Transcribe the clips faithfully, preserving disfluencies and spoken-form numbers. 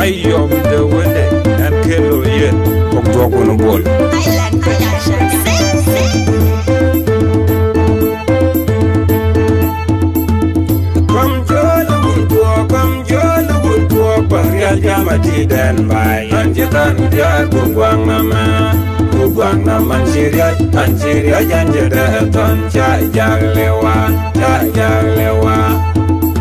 Mayom the Wende and Kelo Yen of Dhuok Wun-Aguet-Bol. Island production. Sing, sing. Come join the Dhuok, come join the Dhuok, Barial Yamati then by Anjitan Dia Gugwang Nama, Gugwang Naman Syria, and Syria Yanjada Ton Chai Jaglewa, Chai Jaglewa.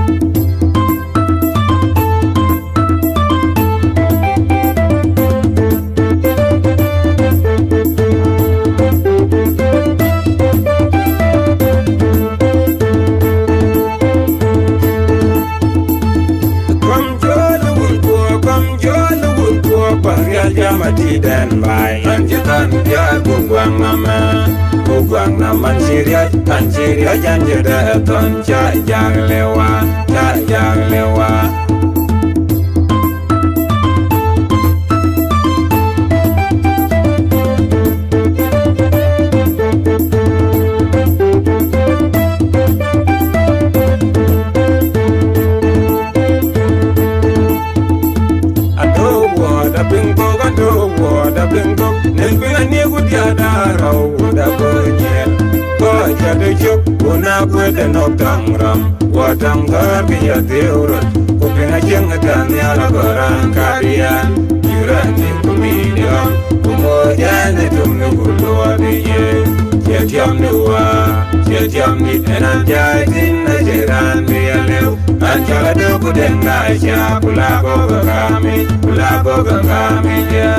Yamati dan bai anjitan dia gugwang nama gugwang naman Syria tan Syria janjada ton cha jang lewa cha jang lewa Wun-Aguet-Bol watang garbiya Dhuor kupinga jenga tanyala gorang karian yurani kumidia kumoja ne tumnu kulwa diye jetiam nuwa jetiam ni enanjai tinna jeran biyalew anjala doku denga isya kulago gagami kulago gagami ya.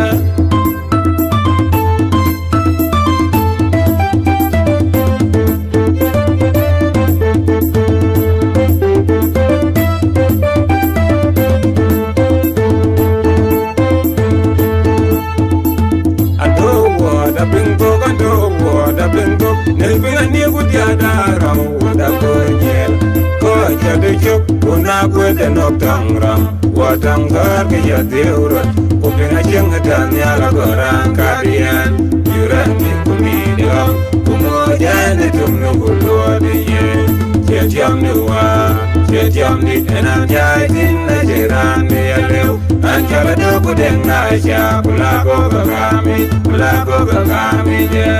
Wun-Aguet-Bol watang garbiya Dhuor kupinga jenga tanyala gorang karian yurani kumidia kumoja ne tumnu kulwa diye jetiam nuwa jetiam ni enanjai tinna jeran biyalew anjala doku denga isya kulago gagami kulago gagami ya.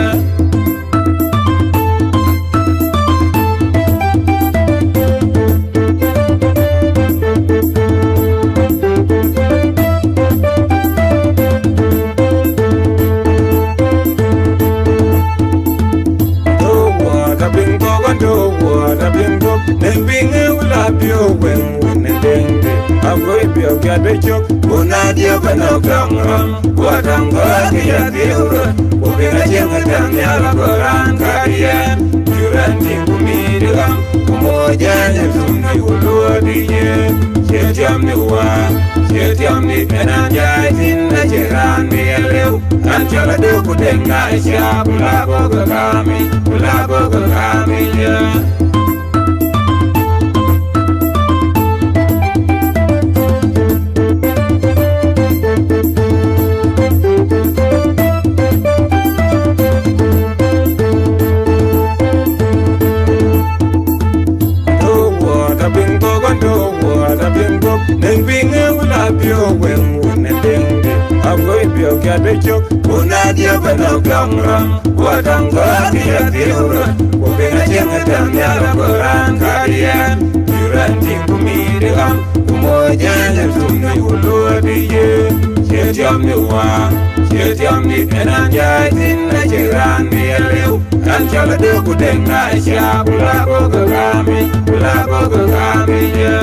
Bunadia banogam watang garbiya Dhuor kupinga jenga tanyala gorang karian yurani kumidia kumoja ne tumnu kulwa diye jetiam nuwa jetiam ni enanjai tinna jeran biyalew anjala doku denga isya kulago gagami kulago gagami ya. Bunadia banogam watang garbiya Dhuor kupinga jenga tanyala gorang karian yurani kumidia kumoja ne tumnu kulwa diye jetiam nuwa jetiam ni enanjai tinna jeran biyalew anjala doku denga isya kulago gagami kulago gagami ya.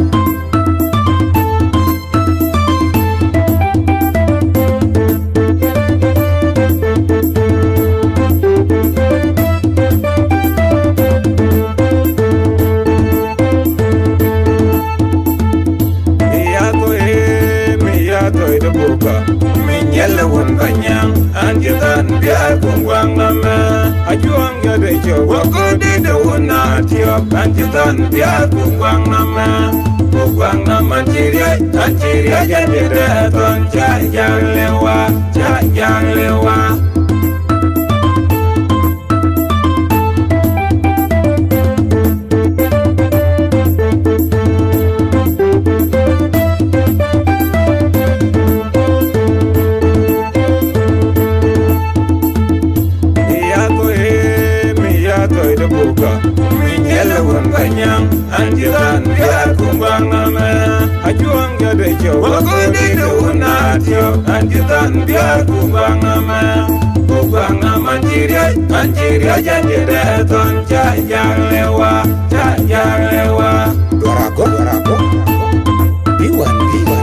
Minyala wun banyang anjitan biar gungwang nama ajuang gade jo wakode de wuna tiop anjitan biar gungwang nama gungwang nama ciria ciria jadi reton cak jang lewa cak jang lewa. nyele won banyang anjiran biar kumbang nama ajuang gade jo wakodi de unatio anjiran biar kumbang nama kumbang nama anjiria anjiria janji deton cajang lewa cajang lewa Dhuorako Dhuorako Biwan Biwan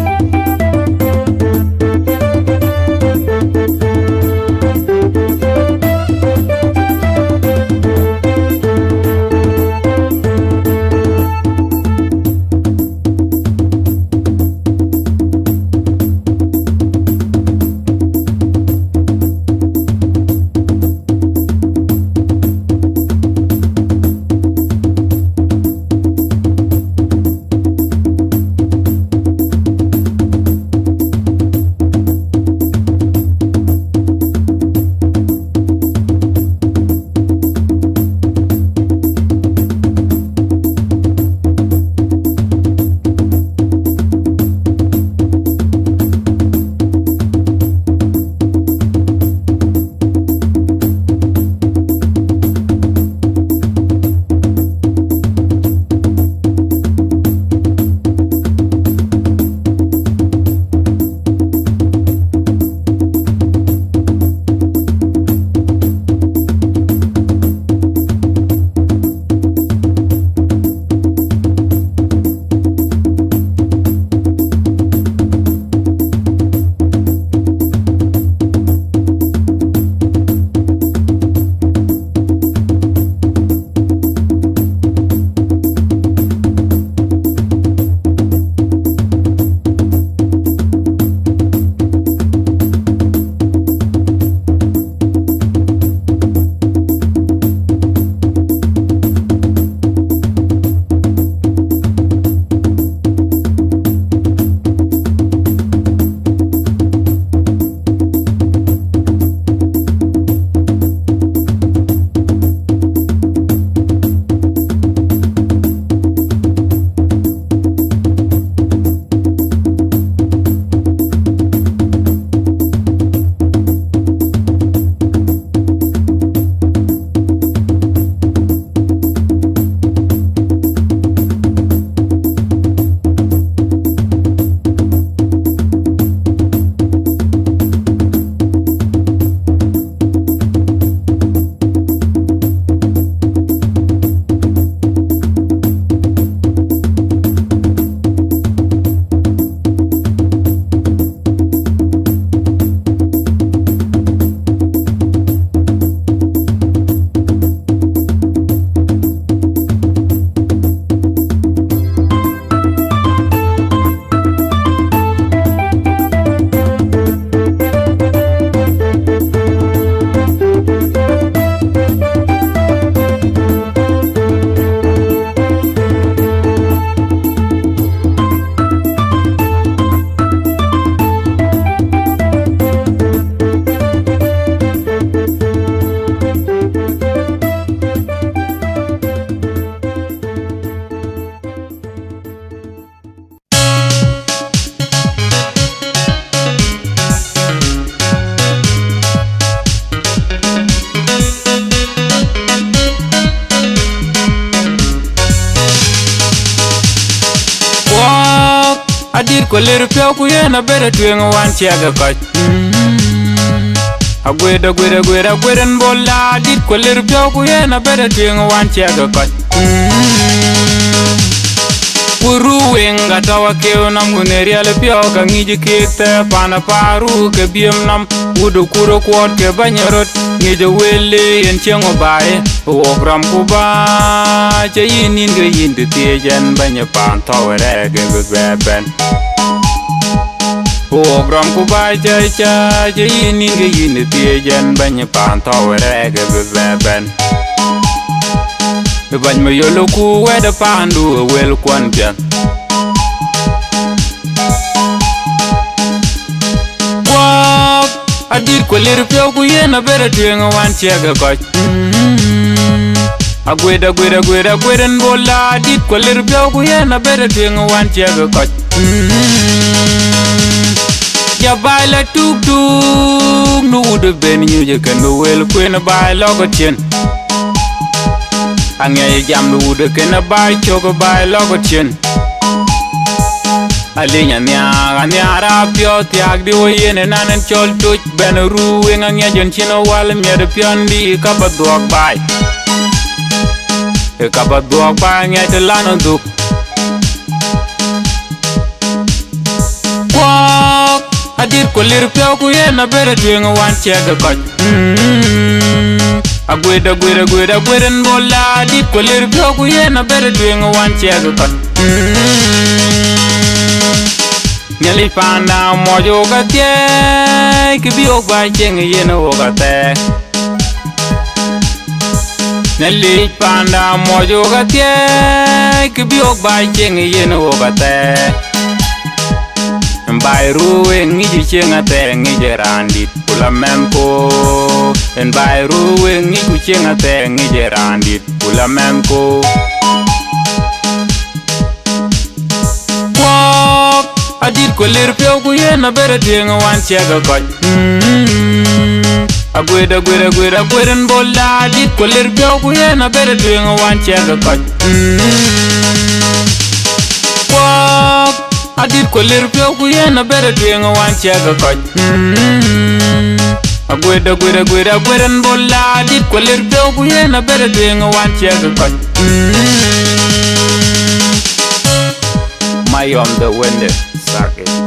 Adir ko leru pyo ku yena bere twengo wan chiaga koch Agweda gweda gweda gweden bolla Adir ko leru pyo ku yena bere twengo wan chiaga koch Uru wenga tawa keo nam guneria le pyo ka ngiji kekte pana paru ke biem nam Udu kuro kwot ke banyarot ngiji wele yen chengo bae Wokram kuba che yin yin ge yin de tiejen banya pan tawere ge beben Wokram kuba che cha che yin yin ge yin de tiejen banya pan tawere ge beben Bany me yolo ku wede pandu wel kwan pian Wak adir ko liru pyo ku yena bere twenga wan chiaga koch Agweda gweda gweda gweden bolla Adir ko liru pyo ku yena bere twenga wan chiaga koch Ya baila tuk tuk Nu ude ben nyuje kan be wel kwena baila ko chien Ange jam du de kena bai chogo bai logo chin Alinya nya nya ra pyo tiag di wo yene nanen chol tuch ben ru wenga nya jon chino wal mi de pyondi ka ba Dhuok bai e ka ba Dhuok bai nya te lano Dhuok Kwak adir ko lir pyo ku yena bere twenga wan chega koch Agweda gweda gweda gweden bola dit ko lir pyo ku yena bere twenga wan chega koch Nyali panda mojo ga tie ki bi ok ba cheng yena o ga te Nyali panda mojo ga tie ki bi ok ba cheng yena o ga te Mbai ruwe ngiji chenga te ngije randit pula memko Mbai ruwe ngiku chenga te ngije randit pula memko Kwak adir ko lir pyo ku yena bere twenga wan chega koch Agweda gweda gweda gweden bola adir ko lir pyo ku yena bere twenga wan chega koch Kwak adir ko lir pyo ku yena bere twenga wan chega koch Agweda gweda gweda gweden bola adir ko lir pyo ku yena bere twenga wan chega koch Mayom the Wende, suck it.